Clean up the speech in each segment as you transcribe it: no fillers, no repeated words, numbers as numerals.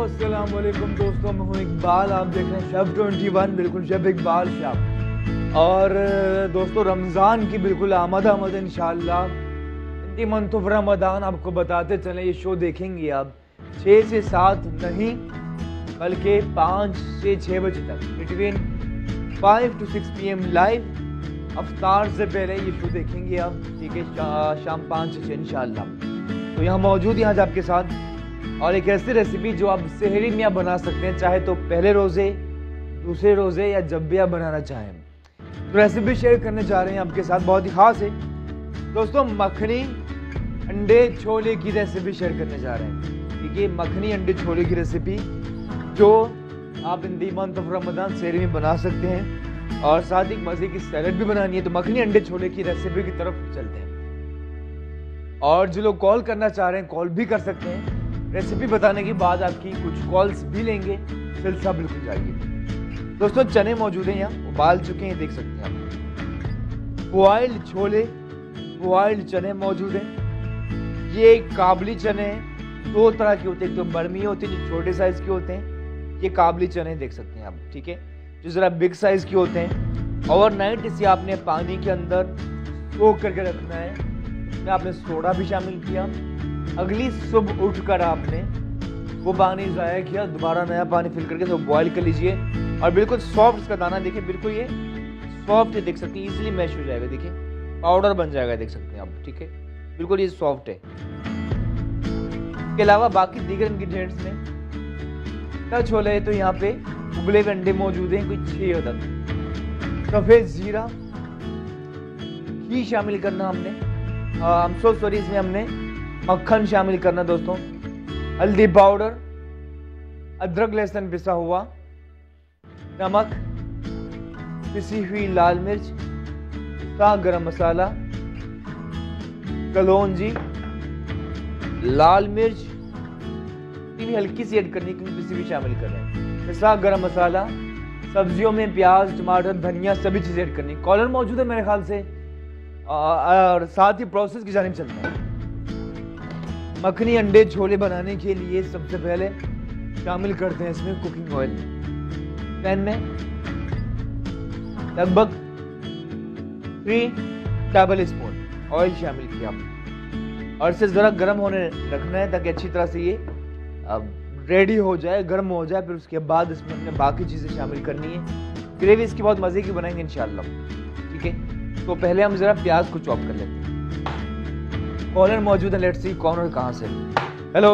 अस्सलाम वालेकुम दोस्तों, मैं हूं इकबाल। आप देख रहे हैं शब 21, बिल्कुल शब इकबाल शब। और दोस्तों रमज़ान की बिल्कुल आमद इंशाअल्लाह। In the month of Ramzan आपको बताते चलें, ये शो देखेंगे आप 6 से 7 नहीं बल्कि 5 से 6 बजे तक, बिटवीन 5 to 6 PM लाइव। अफ्तार से पहले ये शो देखेंगे आप, ठीक है, शाम 5 से 6 इंशाअल्लाह। तो यहाँ मौजूद यहाँ आपके साथ, और एक ऐसी रेसिपी जो आप सहरी में आप बना सकते हैं, चाहे तो पहले रोज़े, दूसरे रोज़े या जब भी आप बनाना चाहें। तो रेसिपी शेयर करने जा रहे हैं आपके साथ, बहुत ही खास है दोस्तों। मखनी अंडे छोले की रेसिपी शेयर करने जा रहे हैं, ठीक है। मखनी अंडे छोले की रेसिपी जो आप in the month of Ramzan सहरी में बना सकते हैं, और साथ ही मज़े की सैलड भी बनानी है। तो मखनी अंडे छोले की रेसिपी की तरफ चलते हैं, और जो लोग कॉल करना चाह रहे हैं कॉल भी कर सकते हैं। रेसिपी बताने के बाद आपकी कुछ कॉल्स भी लेंगे, सिलसिला बिल्कुल जाएगी। दोस्तों चने मौजूद हैं, यहाँ उबाल चुके हैं, देख सकते हैं आप। बॉइल्ड छोले, बॉइल्ड चने मौजूद हैं। ये काबली चने हैं, 2 तरह के होते हैं, एक तो बर्मी होते हैं जो छोटे साइज के होते हैं, ये काबली चने देख सकते हैं आप, ठीक है, जो जरा बिग साइज के होते हैं। ओवरनाइट इसे आपने पानी के अंदर सोख करके रखना है, इसमें आपने सोडा भी शामिल किया। अगली सुबह उठकर आपने वो पानी ज़ाया किया, दोबारा नया पानी फिल करके तो बॉईल कर लीजिए, और बिल्कुल सॉफ्ट इसका दाना देखिए, बिल्कुल ये सॉफ्ट है, देख सकते हैं, इजीली मैश हो जाएगा, देखिए पाउडर बन जाएगा, देख सकते हैं आप, ठीक है, बिल्कुल ये सॉफ्ट है। इसके अलावा बाकी दीगर इंग्रेडिएंट्स में क्या छोले है, तो यहाँ पे उबले हुए अंडे मौजूद हैं, कुछ 6 अदद। सफ़ेद जीरा घी शामिल करना हमने, इसमें हमने मक्खन शामिल करना दोस्तों। हल्दी पाउडर, अदरक लहसुन पिसा हुआ, नमक, पिसी हुई लाल मिर्च, गरम मसाला, कलौंजी, लाल मिर्च भी हल्की सी ऐड करनी क्योंकि पिसी हुई शामिल कर रहे हैं, पिसा गरम मसाला। सब्जियों में प्याज, टमाटर, धनिया सभी चीज़ें ऐड करनी। कॉलर मौजूद है मेरे ख्याल से, और साथ ही प्रोसेस की जानिब चलते हैं। मखनी अंडे छोले बनाने के लिए सबसे पहले शामिल करते हैं इसमें कुकिंग ऑयल। पैन में लगभग 3 टेबल स्पून ऑयल शामिल किया, और इसे ज़रा गर्म होने रखना है ताकि अच्छी तरह से ये रेडी हो जाए, गर्म हो जाए। फिर उसके बाद इसमें हमने बाकी चीज़ें शामिल करनी है। ग्रेवी इसकी बहुत मज़े की बनाएंगे इंशाल्लाह, ठीक है। तो पहले हम ज़रा प्याज को चॉप कर लेते हैं। कॉलर मौजूद है, लेट्स सी कौन और कहां से। हेलो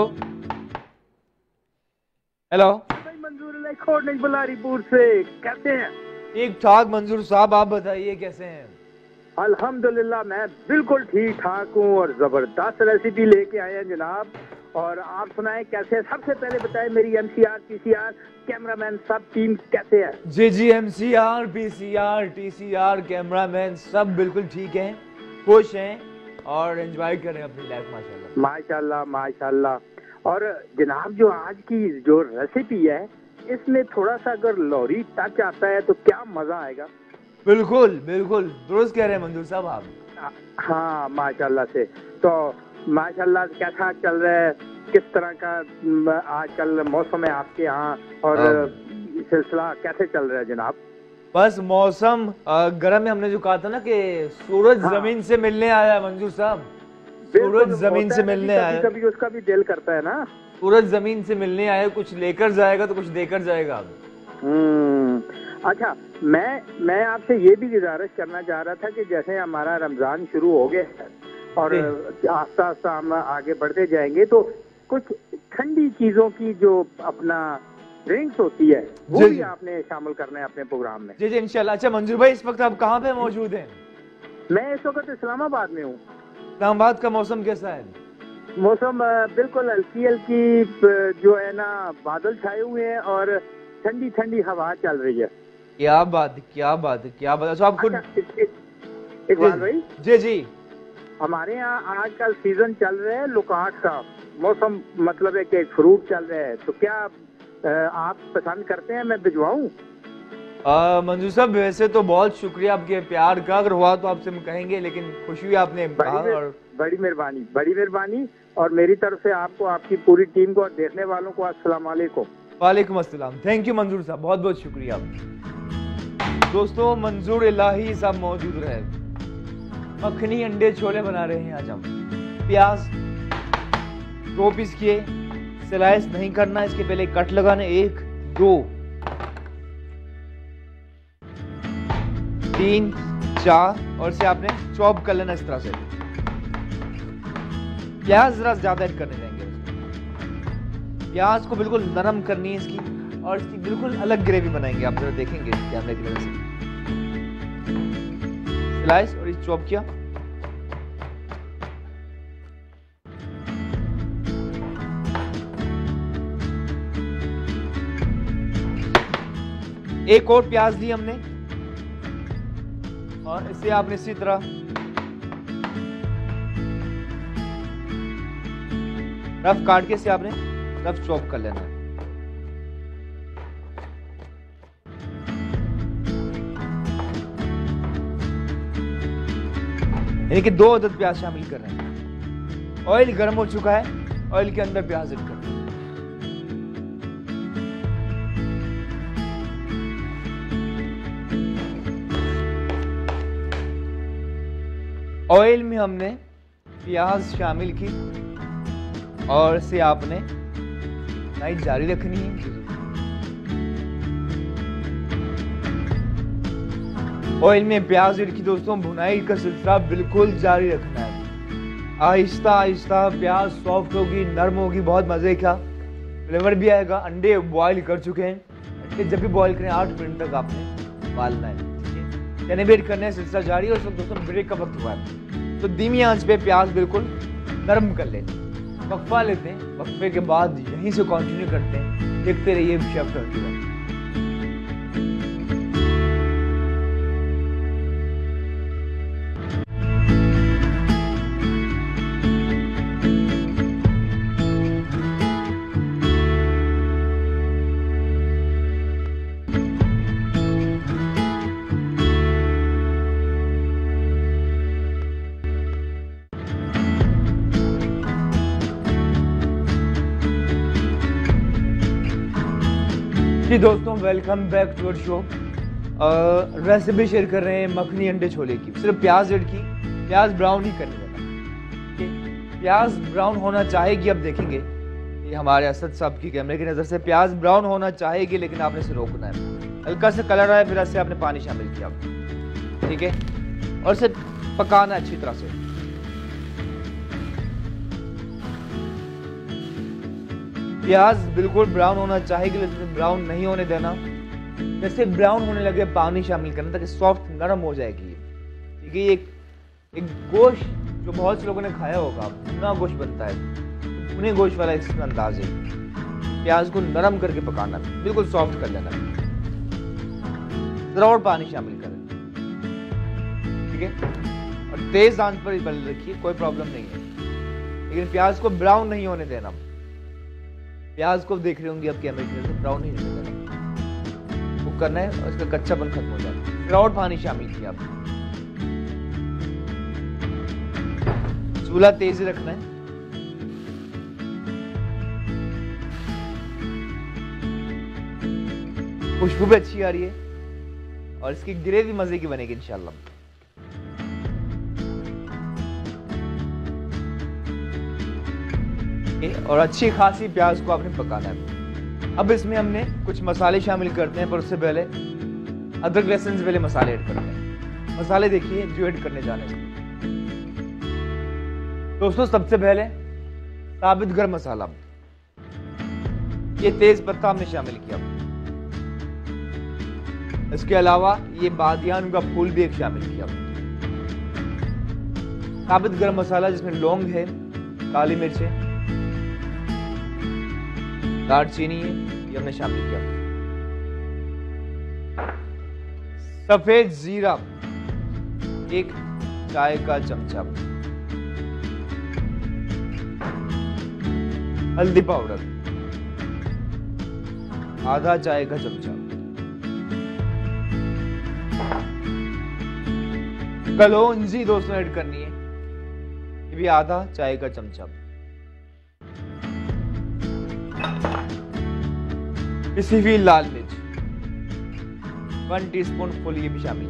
हेलो, मंजूर खोड़ नहीं बलारीपुर से, कैसे हैं? ठीक ठाक मंजूर साहब, आप बताइए कैसे हैं? अल्हम्दुलिल्लाह मैं बिल्कुल ठीक ठाक हूँ, और जबरदस्त रेसिपी लेके आए हैं जनाब। और आप सुनाएं कैसे? सबसे पहले बताएं मेरी MCR PCR कैमरामैन सब टीम कैसे है? जी MCR PCR TCR कैमरामैन सब बिल्कुल ठीक हैं, खुश हैं और एंजॉय कर रहे हैं अपनी लाइफ, माशाल्लाह माशाल्लाह माशाल्लाह। और जनाब जो आज की जो रेसिपी है, इसमें थोड़ा सा अगर लौरी टच आता है तो क्या मजा आएगा। बिल्कुल बिल्कुल दुरुस्त कह रहे हैं मंजूर साहब आप। हाँ माशाल्लाह से। तो माशाल्लाह कैसा चल रहा है, किस तरह का आजकल मौसम है आपके यहाँ, और सिलसिला कैसे चल रहा है जनाब? बस मौसम गर्म है। हमने जो कहा था ना कि सूरज जमीन से मिलने आया मंजूर साहब, सूरज जमीन से मिलने आया, कभी उसका भी दिल करता है ना, सूरज जमीन से मिलने आया, कुछ लेकर जाएगा तो कुछ देकर जाएगा। अच्छा, मैं आपसे ये भी गुजारिश करना चाह रहा था कि जैसे हमारा रमजान शुरू हो गया है और आस्ता आस्ता हम आगे बढ़ते जाएंगे, तो कुछ ठंडी चीजों की जो अपना ड्रिंक्स होती है वो भी आपने शामिल करना है अपने प्रोग्राम में। जी इंशाल्लाह। अच्छा मंजूर भाई, इस वक्त आप कहाँ पे मौजूद हैं? मैं इस वक्त इस्लामाबाद में हूँ। इस्लामाबाद का मौसम कैसा है? मौसम बिल्कुल हल्की हल्की जो है ना, बादल छाए हुए हैं और ठंडी ठंडी हवा चल रही है। क्या बात क्या बात क्या बात। अच्छा आप खुद इकबाल भाई? जी हमारे यहाँ आजकल सीजन चल रहा है लुकाट का मौसम, मतलब है कि फ्रूट चल रहा है, तो क्या आप पसंद करते हैं, मैं भिजवाऊं? मंजूर साहब वैसे तो बहुत शुक्रिया आपके प्यार का, अगर हुआ तो आपसे हम कहेंगे, लेकिन खुशी हुई आपने कहा, और बड़ी मेहरबानी और मेरी तरफ से आपको, आपकी पूरी टीम को और देखने वालों को अस्सलाम वालेकुम। वालेकुम अस्सलाम। थैंक यू मंजूर साहब, बहुत बहुत शुक्रिया। दोस्तों मंजूर इलाही साहब मौजूद रहे। मखनी अंडे छोले बना रहे हैं आज हम। प्याज 2 पीस किए, स्लाइस नहीं करना, इसके पहले कट लगाने 1 2 3 4 और इसे आपने चॉप कर लेना इस तरह से। प्याज जरा ज्यादा ऐड करने देंगे। प्याज को बिल्कुल नरम करनी है इसकी, और इसकी बिल्कुल अलग ग्रेवी बनाएंगे। आप जरा देखेंगे कैमरे की वजह से। स्लाइस और इस चॉप किया। एक और प्याज ली हमने और इसे आपने इसी तरह रफ काट के इसे आपने रफ चॉप कर लेना है। यानी कि 2 अदद प्याज शामिल कर रहे हैं। ऑयल गर्म हो चुका है, ऑयल के अंदर प्याज ऐड कर रहे हैं। ऑयल में हमने प्याज शामिल की और इसे आपने भुनाई जारी रखनी है। ऑयल में प्याज ऐड की दोस्तों, भुनाई का सिलसिला बिल्कुल जारी रखना है। आहिस्ता आहिस्ता प्याज सॉफ्ट होगी, नरम होगी, बहुत मजे का फ्लेवर भी आएगा। अंडे बॉईल कर चुके हैं। अंडे जब भी बॉईल करें 8 मिनट तक आपने उबालना है, ठीक है। यानी वेट करने सिलसिला जारी। और दोस्तों ब्रेक का वक्त हुआ है, तो धीमी आंच पे प्याज बिल्कुल नरम कर लेते हैं। वक्फा लेते हैं, वक्फे के बाद यहीं से कंटिन्यू करते हैं। देखते रहिए शेफ करते हैं। जी दोस्तों, welcome back to our show. Recipe share कर रहे हैं मखनी अंडे छोले की। सिर्फ प्याज ऐड की, प्याज ब्राउन ही करने देना। प्याज ब्राउन होना चाहेगी, अब देखेंगे ये हमारे असद साहब की कैमरे की नज़र से प्याज ब्राउन होना चाहेगी, लेकिन आपने इसे रोकना है। हल्का सा कलर आया, फिर ऐसे आपने पानी शामिल किया, ठीक है, और इसे पकाना अच्छी तरह से। प्याज बिल्कुल ब्राउन होना चाहेगी, लेकिन ब्राउन नहीं होने देना। जैसे ब्राउन होने लगे पानी शामिल करना, ताकि सॉफ्ट नरम हो जाएगी। ठीक है, ये एक गोश्त जो बहुत से लोगों ने खाया होगा, भुना गोश्त बनता है, भुने गोश्त वाला इसका अंदाज है। प्याज को नरम करके पकाना, बिल्कुल सॉफ्ट कर लेना। जरा और पानी शामिल करें, ठीक है, और तेज आंच पर बल रखिए, कोई प्रॉब्लम नहीं है, लेकिन प्याज को ब्राउन नहीं होने देना। प्याज को देख रहे होंगे आप कैमरे की वजह से, ब्राउन नहीं होने देना, कुक करना है और इसका कच्चापन खत्म हो जाए। फिर और पानी शामिल किया, चूल्हा तेज रखना है। खुशबू भी अच्छी आ रही है और इसकी ग्रेवी मजे की बनेगी इंशाल्लाह। और अच्छी खासी प्याज को आपने पकाना है। अब इसमें हमने कुछ मसाले शामिल करते हैं, पर उससे पहले अदरक लहसुन से पहले मसाले ऐड करते हैं। मसाले देखिए जो ऐड करने जाने से दोस्तों, सबसे पहले साबित गरम मसाला, ये तेज पत्ता हमने शामिल किया। इसके अलावा ये बादियान का फूल भी एक शामिल किया। साबित गरम मसाला जिसमें लौंग है, काली मिर्च है, दालचीनी है, ये हमने शामिल किया। सफेद जीरा 1 चाय का चमचा, हल्दी पाउडर आधा चाय का चमचा, कलौंजी दोस्तों ऐड करनी है, ये भी आधा चाय का चमचा। पिसी हुई लाल मिर्च 1 टीस्पून फुल, ये भी शामिल,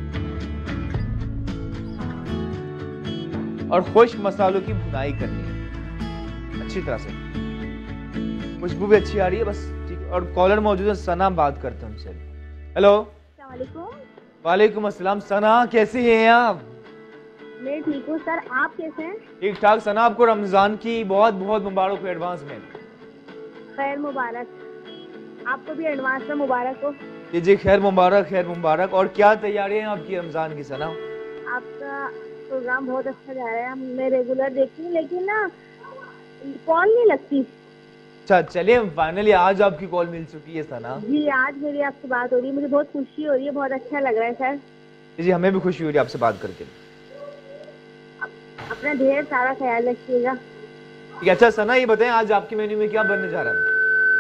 और खुश्क मसालों की भुनाई करनी है अच्छी तरह से। खुशबू भी अच्छी आ रही है, बस ठीक है। और कॉलर मौजूद है, सना बात करते हैं उनसे। हेलो। वालेकुम अस्सलाम। सना कैसी हैं आप? मैं ठीक हूँ सर, आप कैसे हैं? ठीक ठाक। सना आपको रमजान की बहुत बहुत मुबारक हो एडवांस में। खैर मुबारक, आपको भी एडवांस में मुबारक हो। जी जी, खैर मुबारक, खैर मुबारक। और क्या तैयारियां हैं आपकी रमजान की सना? आपका प्रोग्राम बहुत अच्छा जा रहा है, मैं रेगुलर देखती हूँ, लेकिन ना कॉल नहीं लगती। अच्छा, चलिए फाइनली आज आपकी कॉल मिल चुकी है सना। जी, आज मेरी आपसे बात हो रही है, मुझे बहुत खुशी हो रही है, बहुत अच्छा लग रहा है सर। जी, हमें भी खुशी हो रही है आपसे बात करके। अपना ढेर सारा ख्याल रखिएगा। ठीक है। अच्छा सना, ये बताएं आज आपके मेन्यू में क्या बनने जा रहा है?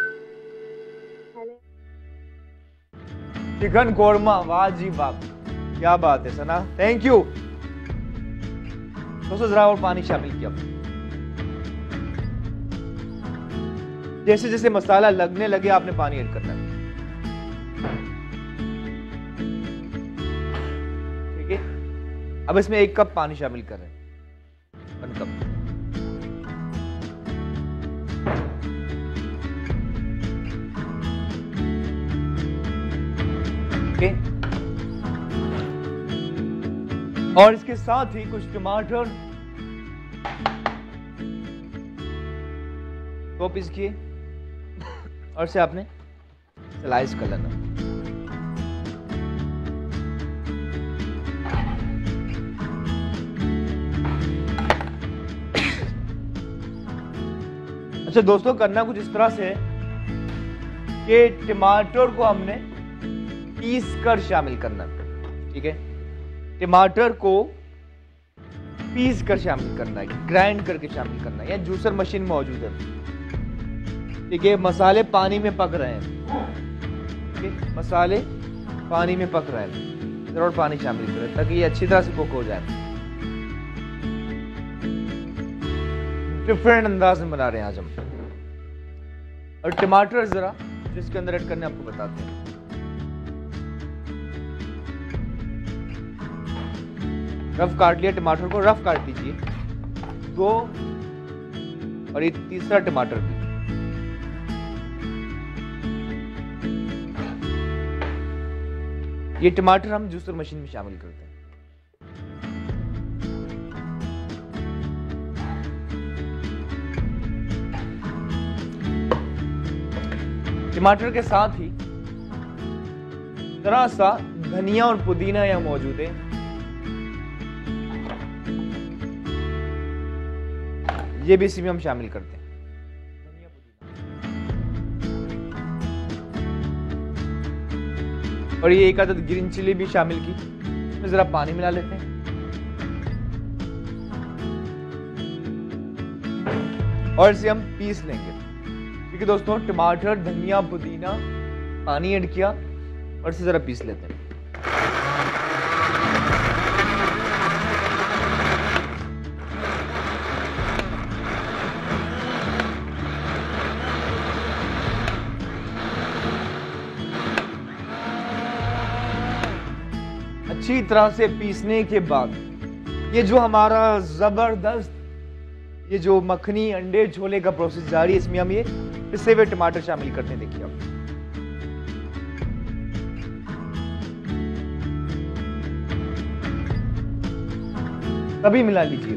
चिकन कोरमा, वाह जी वाह, क्या बात है सना, थैंक यू। दोस्तों जरा और पानी शामिल किया। जैसे जैसे मसाला लगने लगे आपने पानी ऐड करना है, ठीक है। अब इसमें 1 कप पानी शामिल कर रहे हैं, 1 कप। और इसके साथ ही कुछ टमाटर 2 पीस किए और इसे आपने स्लाइस कर लेना। अच्छा दोस्तों, करना कुछ इस तरह से है कि टमाटर को हमने पीस कर शामिल करना, ठीक है। टमाटर को पीस कर शामिल करना है, ग्राइंड करके शामिल करना है, या जूसर मशीन मौजूद है, ठीक है। मसाले पानी में पक रहे हैं, ठीक है, मसाले पानी में पक रहे हैं, जरूर पानी शामिल करें ताकि ये अच्छी तरह से कुक हो जाए। डिफरेंट अंदाज में बना रहे हैं आज हम। और टमाटर जरा जिसके अंदर ऐड करने आपको बताते हैं। रफ काट लिया टमाटर को, रफ काट लीजिए 2, और एक तीसरा टमाटर भी। ये टमाटर हम जूसर मशीन में शामिल करते हैं। टमाटर के साथ ही जरा सा धनिया और पुदीना यहां मौजूद है, ये भी इसी में हम शामिल करते हैं। और ये 1 अदद ग्रीन चिली भी शामिल की। इसमें जरा पानी मिला लेते हैं और इसे हम पीस लेंगे, ठीक है दोस्तों। टमाटर, धनिया, पुदीना, पानी ऐड किया और इसे जरा पीस लेते हैं। अच्छी तरह से पीसने के बाद ये जो हमारा जबरदस्त ये जो मखनी अंडे छोले का प्रोसेस जारी है, इसमें हम ये पिसे हुए टमाटर शामिल करते हैं। देखिए आप, तभी मिला लीजिए।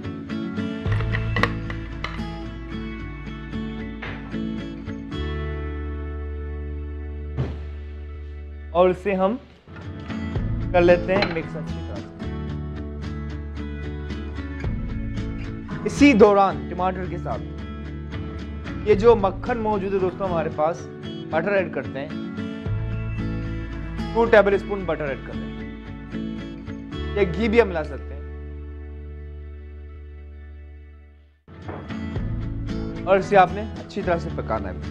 और इसे हम कर लेते हैं मिक्स अच्छी तरह से। इसी दौरान टमाटर के साथ ये जो मक्खन मौजूद है दोस्तों हमारे पास, बटर ऐड करते हैं। 2 टेबल स्पून बटर ऐड कर लें, या घी भी हम मिला सकते हैं। और इसे आपने अच्छी तरह से पकाना है।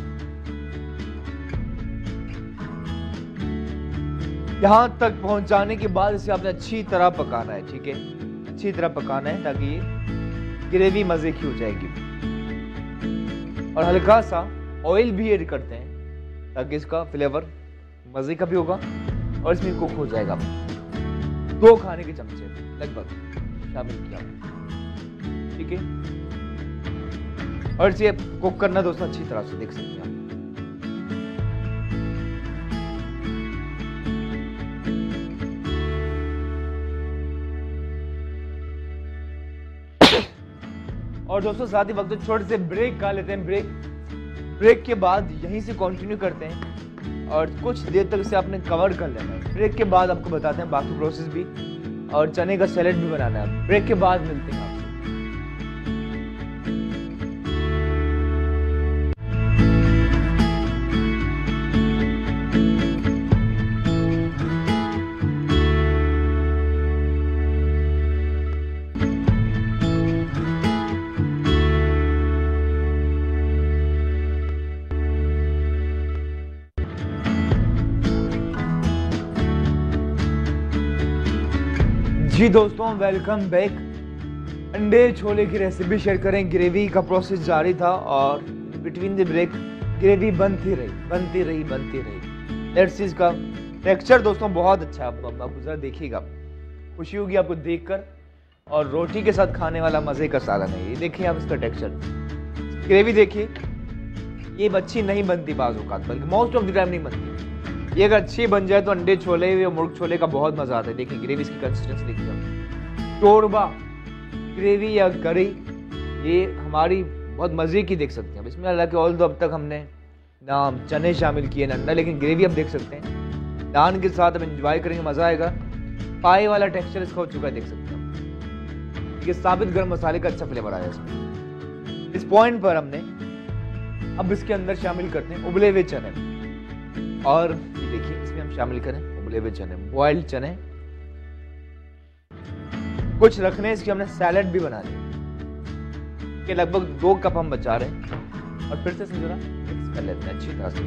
यहां तक पहुंचाने के बाद इसे आपने अच्छी तरह पकाना है, ठीक है, अच्छी तरह पकाना है ताकि ये ग्रेवी मजे की हो जाएगी। और हल्का सा ऑयल भी ऐड करते हैं ताकि इसका फ्लेवर मजे का भी होगा और इसमें कुक हो जाएगा। 2 खाने के चमचे लगभग शामिल किया, ठीक है। और इसे कुक करना दोस्तों अच्छी तरह से, देख सकते हैं आप। और दोस्तों साथ ही वक्त छोटे से ब्रेक का लेते हैं। ब्रेक के बाद यहीं से कंटिन्यू करते हैं और कुछ देर तक इसे आपने कवर कर लेना है। ब्रेक के बाद आपको बताते हैं बाकी प्रोसेस भी और चने का सैलेड भी बनाना है। ब्रेक के बाद मिलते हैं आपसे। जी दोस्तों वेलकम बैक। अंडे छोले की रेसिपी शेयर करें। ग्रेवी का प्रोसेस जारी था और बिटवीन द ब्रेक ग्रेवी बनती रही। लेट्स सी इसका टेक्सचर दोस्तों बहुत अच्छा है। आप जरा देखिएगा, खुशी होगी आपको देखकर। और रोटी के साथ खाने वाला मजे का सालन है ये। देखिए आप इसका टेक्सचर, ग्रेवी देखिए। ये अच्छी नहीं बनती बाज़ औक़ात, बल्कि मोस्ट ऑफ द टाइम नहीं बनती। ये अगर अच्छी बन जाए तो अंडे छोले या मुर्ग छोले का बहुत मजा आता है। देखिए ग्रेवी इसकी कंसिस्टेंसी देखिए आप। शोरबा ग्रेवी या करी ये हमारी बहुत मजे की देख सकते हैं। इसमें हालांकि ऑल दो अब तक हमने नाम चने शामिल किए ना अंडा, लेकिन ग्रेवी आप देख सकते हैं। नान के साथ हम एंजॉय करेंगे, मजा आएगा। पाए वाला टेक्सचर इसका हो चुका है, देख सकते हैं। ये साबित गर्म मसाले का अच्छा फ्लेवर आया इसमें। इस पॉइंट पर हमने अब इसके अंदर शामिल करते हैं उबले हुए चने। और ये देखिए इसमें हम शामिल करें उबले हुए चने, बॉइल्ड चने। कुछ रखने इसके हमने सैलेड भी बना लिया कि लगभग 2 कप हम बचा रहे हैं। और फिर से जरा मिक्स कर लेते हैं अच्छी तरह से।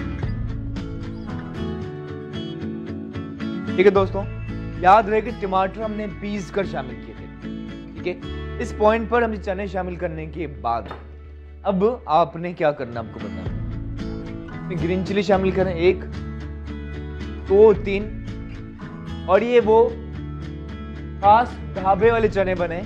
ठीक है दोस्तों, याद रहे कि टमाटर हमने पीस कर शामिल किए थे, ठीक है। इस पॉइंट पर हम चने शामिल करने के बाद अब आपने क्या करना आपको बताना। ग्रीन चिली शामिल करें 1 2 3। और ये वो खास ढाबे वाले चने बने,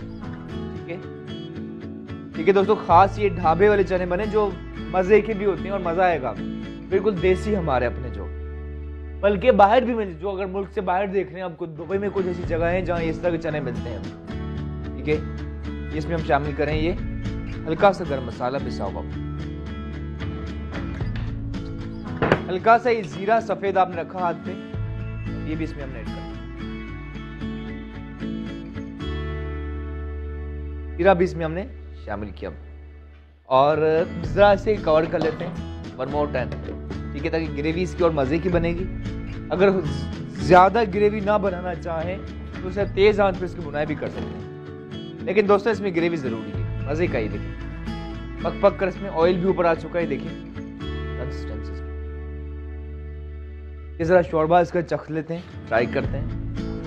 ठीक है दोस्तों। खास ये ढाबे वाले चने बने जो मजे के भी होते हैं और मजा आएगा। बिल्कुल देसी हमारे अपने, जो बल्कि बाहर भी मिलते, जो अगर मुल्क से बाहर देख रहे हैं आपको, दुबई में कुछ ऐसी जगह है जहाँ इस तरह के चने मिलते हैं, ठीक है। इसमें हम शामिल करें ये हल्का सा गरम मसाला पिसा हुआ, हल्का सा ये जीरा सफेद आपने रखा हाथ पे, ये भी इसमें हमने ऐड करना। जीरा भी इसमें हमने शामिल किया और जरा से कवर कर लेते हैं 1 more time, ठीक है, ताकि ग्रेवी इसकी और मजे की बनेगी। अगर ज्यादा ग्रेवी ना बनाना चाहें तो उसे तेज आंच पे इसकी बुनाई भी कर सकते हैं, लेकिन दोस्तों इसमें ग्रेवी जरूरी है, मजे का ही। देखिए पक पक कर इसमें ऑयल भी ऊपर आ चुका है, देखिए कंसिस्टेंसी। ये जरा शोरबा इसका चख लेते हैं, ट्राई करते हैं।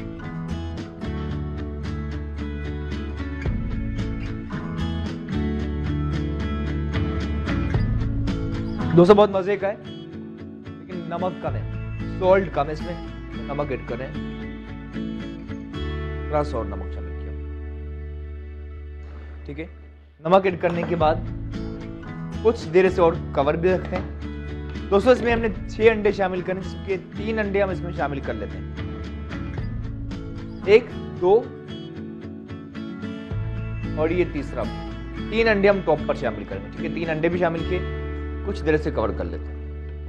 दोस्तों बहुत मजे का है, लेकिन नमक कम है, सॉल्ट कम है इसमें, नमक ऐड करें। थोड़ा सा और नमक शामिल किया, ठीक है। नमक ऐड करने के बाद कुछ देर से और कवर भी रखते हैं। दोस्तों इसमें हमने 6 अंडे शामिल करें, जिसके 3 अंडे हम इसमें शामिल कर लेते हैं। 1 2 और ये तीसरा, 3 अंडे हम टॉप पर शामिल करेंगे, ठीक है। 3 अंडे भी शामिल किए, कुछ देर से कवर कर लेते हैं।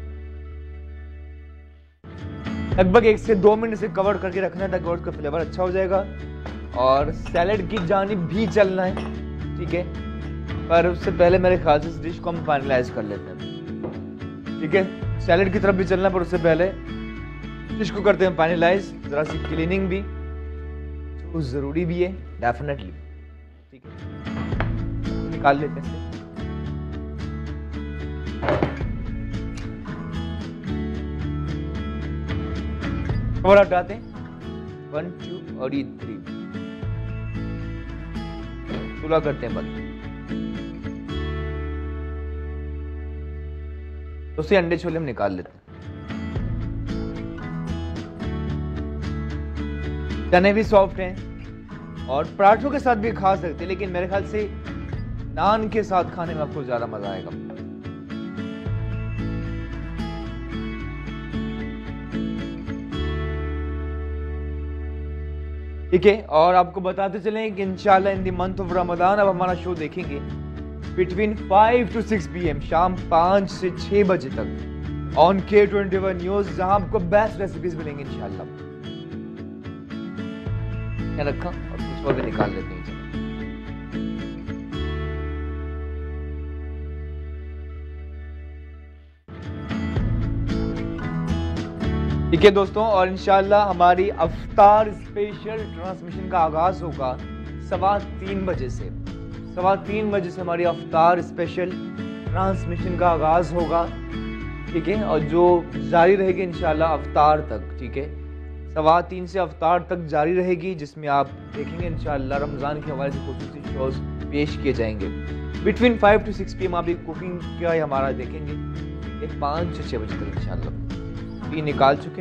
लगभग 1 से 2 मिनट से कवर करके रखना है, ताकि उसका फ्लेवर अच्छा हो जाएगा। और सैलेड की जानिब भी चलना है, ठीक है। पर उससे पहले मेरे ख्याल से इस डिश को हम फाइनलाइज कर लेते हैं, ठीक है। सैलेड की तरफ भी चलना, पर उससे पहले डिश को करते हैं फाइनलाइज। जरा सी क्लीनिंग भी तो जरूरी भी है, डेफिनेटली, ठीक है। निकाल लेते हैं, कवर हटाते हैं। 1 2 और ये 3 चूल्हा करते हैं बंद। दोस्तों अंडे छोले हम निकाल लेते हैं। चने भी सॉफ्ट हैं और पराठों के साथ भी खा सकते हैं, लेकिन मेरे ख्याल से नान के साथ खाने में आपको ज्यादा मजा आएगा। ठीक है, और आपको बताते चलें कि इंशाल्लाह in the month of Ramzan अब हमारा शो देखेंगे बिटवीन 5 to 6 PM, शाम 5 से 6 बजे तक ऑन K21 न्यूज, जहां आपको बेस्ट रेसिपीज मिलेंगे इंशाल्लाह। क्या रखा और कुछ और भी निकाल लेते हैं। ठीक है दोस्तों, और इंशाल्लाह हमारी अफ्तार स्पेशल ट्रांसमिशन का आगाज होगा 3:15 बजे से। 3:15 बजे से हमारी अफ्तार स्पेशल ट्रांसमिशन का आगाज होगा। ठीक है, और जो जारी रहेगी इंशाल्लाह अफ्तार तक। ठीक है, 3:15 से अफ्तार तक जारी रहेगी, जिसमें आप देखेंगे इंशाल्लाह रमज़ान के हवाले से खुसूसी शोज पेश किए जाएंगे। बिटवीन 5 to 6 PM आप कुकिंग का हमारा देखेंगे 5 से 6 बजे तक इंशाल्लाह। ये निकाल चुके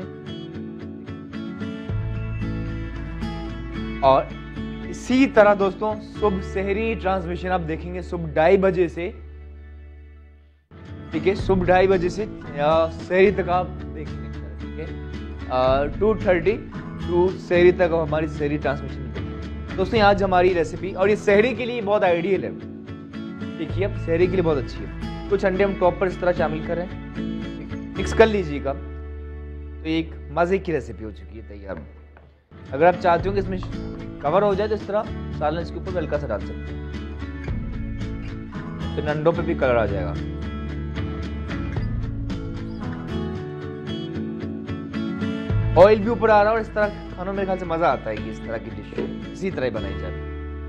और इसी तरह दोस्तों सुबह सहरी ट्रांसमिशन आप देखेंगे सुबह 2:30 बजे से। ठीक है, सुबह 2:30 बजे से सहरी तक आप देखेंगे। ठीक है, 2:30 टू सहरी तक हमारी सहरी ट्रांसमिशन देखेंगे। दोस्तों आज हमारी रेसिपी, और ये सहरी के लिए बहुत आइडियल है। देखिए अब सहरी के लिए बहुत अच्छी है। कुछ अंडे हम टॉप पर इस तरह शामिल कर रहे हैं, मिक्स कर लीजिएगा, तो एक मजे की रेसिपी हो चुकी है तैयार। अगर आप चाहते हो कि इसमें कवर हो जाए तो इस तरह सालन इसके ऊपर हल्का सा डाल सकते हैं, तो अंडों पे भी कलर आ जाएगा। ऑयल भी ऊपर आ रहा है, और इस तरह खानों मेरे ख्याल से मजा आता है कि इस तरह की डिश इसी तरह बनाई जाए।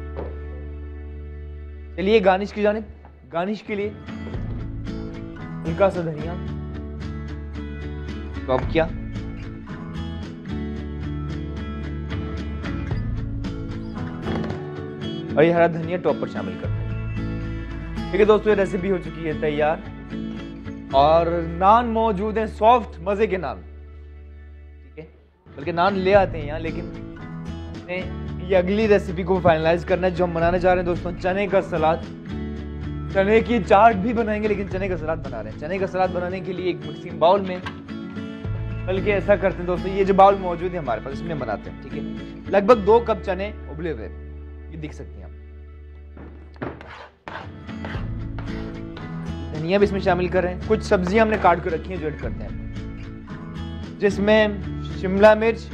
चलिए गार्निश की जानिब। गार्निश के लिए हल्का सा धनिया चॉप किया, और ये हरा धनिया टॉप पर शामिल करते हैं। ठीक है दोस्तों, ये रेसिपी हो चुकी है तैयार, और नान मौजूद है, सॉफ्ट मजे के नान। ठीक है, बल्कि नान ले आते हैं यहाँ, लेकिन ये अगली रेसिपी को फाइनलाइज करना है जो हम बनाने जा रहे हैं दोस्तों, चने का सलाद। चने की चाट भी बनाएंगे, लेकिन चने का सलाद बना रहे हैं। चने का सलाद बनाने के लिए एक मिक्सिंग बाउल में, बल्कि ऐसा करते हैं दोस्तों, ये जो बाउल मौजूद है हमारे पास इसमें बनाते हैं। ठीक है, लगभग 2 कप चने उबले हुए, ये देख सकते हैं आप। धनिया भी इसमें शामिल कर रहे हैं। कुछ सब्जियां हमने काट कर रखी हैं जो ऐड करते हैं, जिसमें शिमला मिर्च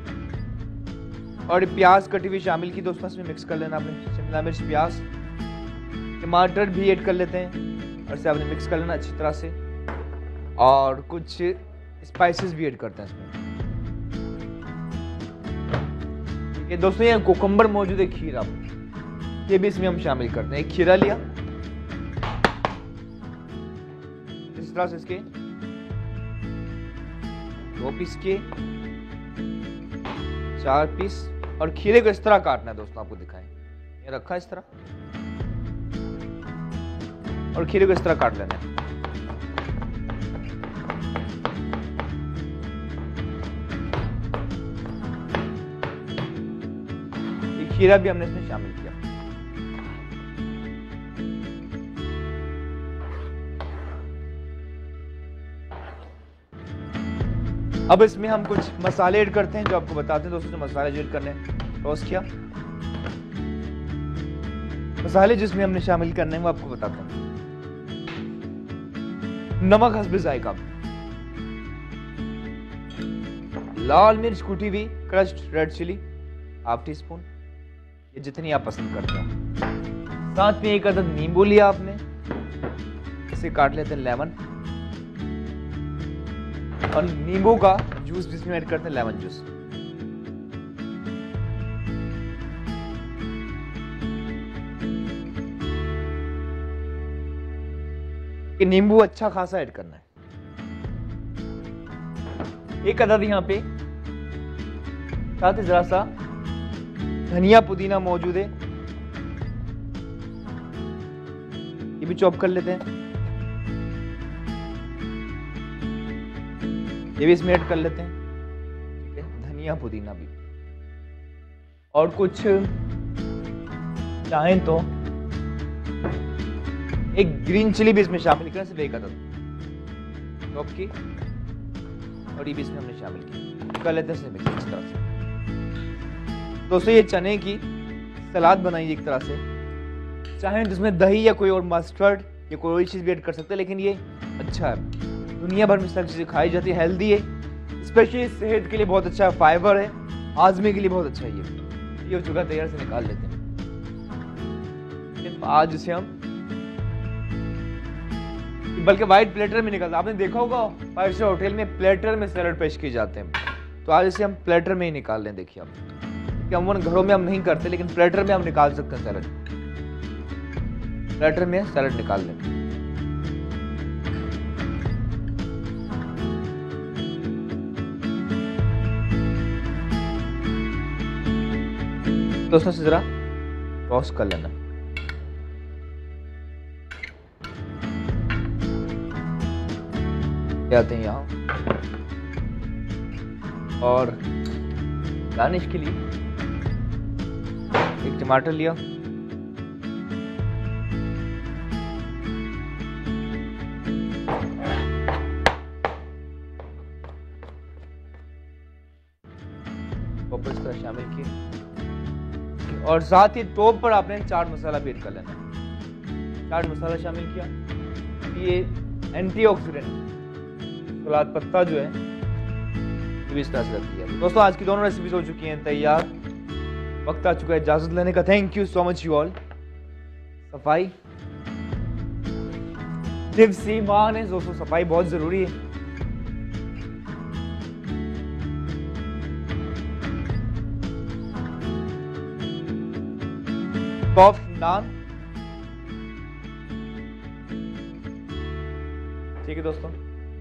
और प्याज कटी हुई शामिल की दोस्तों, इसमें मिक्स कर लेना आपने। शिमला मिर्च, प्याज, टमाटर भी ऐड कर लेते हैं, और इसे आपने मिक्स कर लेना अच्छी तरह से। और कुछ स्पाइसेस भी ऐड करते हैं इसमें। ठीक है दोस्तों, ये कुकुम्बर मौजूद है, खीरा, ये भी इसमें हम शामिल करते हैं। एक खीरा लिया, इस तरह से इसके 2 पीस के 4 पीस, और खीरे को इस तरह काटना है दोस्तों, आपको दिखाएं। ये रखा इस तरह, और खीरे को इस तरह काट लेना है। खीरा भी हमने इसमें शामिल किया। अब इसमें हम कुछ मसाले ऐड करते हैं, जो आपको बताते हैं दोस्तों जो मसाले ऐड करने हैं। टॉस किया, मसाले जिसमें हमने शामिल करने हैं वो आपको बताते हैं। नमक हस्बे जायका, लाल मिर्च कुटी हुई, क्रश्ड रेड चिली 1/2 टीस्पून, ये जितनी आप पसंद करते हो। साथ में 1 अदद नींबू लिया आपने, इसे काट लेते हैं लेमन, और नींबू का जूस जिसमें ऐड करते हैं लेमन जूस। कि नींबू अच्छा खासा ऐड करना है। 1 अदद यहाँ पे, साथ ही जरा सा धनिया पुदीना मौजूद है, ये भी चॉप कर लेते हैं। ये भी इसमें ऐड कर लेते हैं, ठीक है, धनिया पुदीना भी, और कुछ चाहें तो एक ग्रीन चिली भी इसमें शामिल करें, सिर्फ एक अदद चॉप की, और ये भी इसमें हमने शामिल की, कर लेते हैं इस तरह से। दोस्तों ये चने की सलाद बनाई एक तरह से, चाहें तो इसमें दही या कोई और मस्टर्ड या कोई और चीज़ भी ऐड कर सकते हैं, लेकिन ये अच्छा है, दुनिया भर में सब चीज़ें खाई जाती है, हेल्दी है, स्पेशली सेहत के लिए बहुत अच्छा है, फाइबर है, हाजमे के लिए बहुत अच्छा है। ये हो चुका, तैयार से निकाल लेते हैं। आज इसे हम बल्कि वाइट प्लेटर में निकालते, आपने देखा होगा 5 स्टार होटल में प्लेटर में सैलड पेश किए जाते हैं, तो आज इसे हम प्लेटर में ही निकाल लें। देखिए आप, अमूमन घरों में हम नहीं करते, लेकिन प्लेटर में हम निकाल सकते हैं सैलड, प्लेटर में सैलड निकाल लें। दोस्तों से जरा टॉस कर लेना। आते हैं यहाँ और गार्निश के लिए एक टमाटर लिया, इस तरह शामिल किए, और साथ ही टॉप पर आपने चाट मसाला भी ऐड कर लेना। चाट मसाला शामिल किया, ये एंटीऑक्सीडेंट सलाद पत्ता जो है ये भी इस तरह से रखती है। दोस्तों आज की दोनों रेसिपीज हो चुकी हैं तैयार, वक्त आ चुका है इजाजत लेने का। Thank you so much you all. सफाई टिप्स ईमान है दोस्तों, सफाई बहुत जरूरी है। सॉफ्ट नान, ठीक है दोस्तों।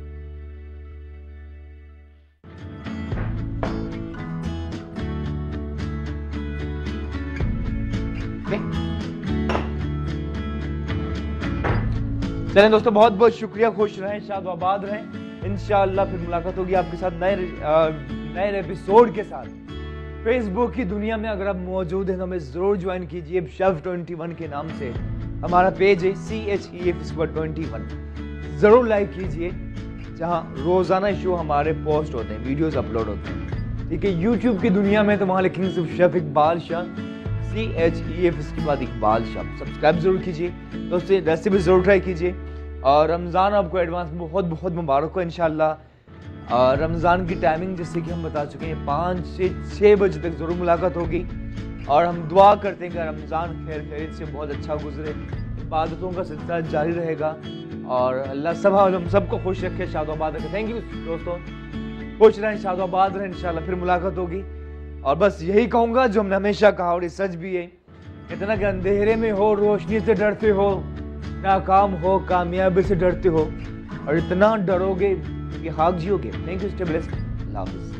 चलें दोस्तों, बहुत बहुत शुक्रिया, खुश रहें, शादाबाद रहें। इंशाअल्लाह फिर मुलाकात होगी आपके साथ नए एपिसोड के साथ। फेसबुक की दुनिया में अगर आप मौजूद हैं तो हमें जरूर ज्वाइन कीजिए, शेफ 21 के नाम से हमारा पेज है, CHEF21। जरूर लाइक कीजिए, जहां रोजाना शो हमारे पोस्ट होते हैं, वीडियोस अपलोड होते हैं, ठीक है। यूट्यूब की दुनिया में तो वहाँ लिखेंगे सिर्फ शेफ इकबाल शाह, CHEF इसके बाद इकबाल शाह। सब्सक्राइब जरूर कीजिए दोस्तों, रेसिपी जरूर ट्राई कीजिए, और रमज़ान आपको एडवांस बहुत बहुत मुबारक हो इंशाल्लाह। रमज़ान की टाइमिंग जैसे कि हम बता चुके हैं 5 से 6 बजे तक ज़रूर मुलाकात होगी, और हम दुआ करते हैं कि रमज़ान खैर खैरियत से बहुत अच्छा गुजरे, इबादतों का सिलसिला जारी रहेगा, और अल्लाह सब हम सबको खुश रखे, शादाबाद रखे। थैंक यू दोस्तों, खुश रहें, शादाबाद रहें, इंशाल्लाह फिर मुलाकात होगी। और बस यही कहूँगा जो हमने हमेशा कहा, और ये सच भी है, इतना कि अंधेरे में हो रोशनी से डरते हो, नाकाम हो कामयाबी से डरते हो, और इतना डरोगे कि हाक जियोगे। थैंक यू, स्टे ब्लेस्ड, अल्लाह हाफिज़।